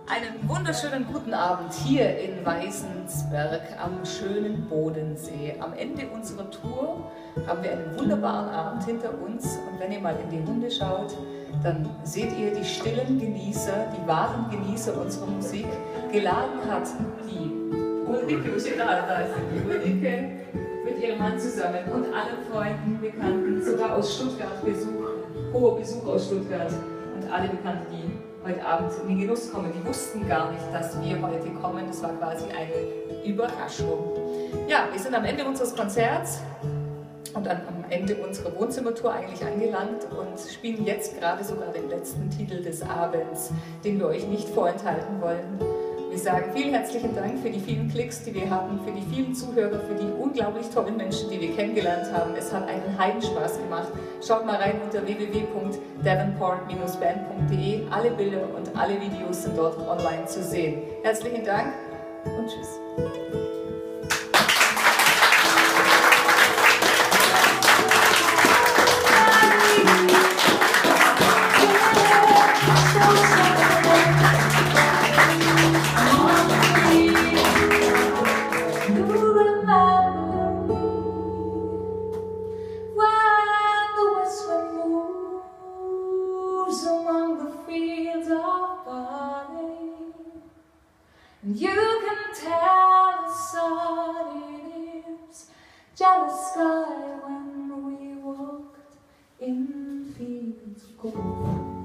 Einen wunderschönen guten Abend hier in Weißensberg am schönen Bodensee. Am Ende unserer Tour haben wir einen wunderbaren Abend hinter uns und wenn ihr mal in die Runde schaut, dann seht ihr die stillen Genießer, die wahren Genießer unserer Musik. Geladen hat die Ulrike, wo steht da ist die Ulrike mit ihrem Mann zusammen und allen Freunden, Bekannten, sogar aus Stuttgart hoher Besuch aus Stuttgart und alle Bekannten, die heute Abend in den Genuss kommen, die wussten gar nicht, dass wir heute kommen. Das war quasi eine Überraschung. Ja, wir sind am Ende unseres Konzerts und am Ende unserer Wohnzimmertour eigentlich angelangt und spielen jetzt gerade sogar den letzten Titel des Abends, den wir euch nicht vorenthalten wollen. Wir sagen vielen herzlichen Dank für die vielen Klicks, die wir hatten, für die vielen Zuhörer, für die unglaublich tollen Menschen, die wir kennengelernt haben. Es hat einen Heidenspaß gemacht. Schaut mal rein unter www.davenport-band.de. Alle Bilder und alle Videos sind dort online zu sehen. Herzlichen Dank und tschüss. And you can tell the sun in its jealous sky when we walked in fields of gold.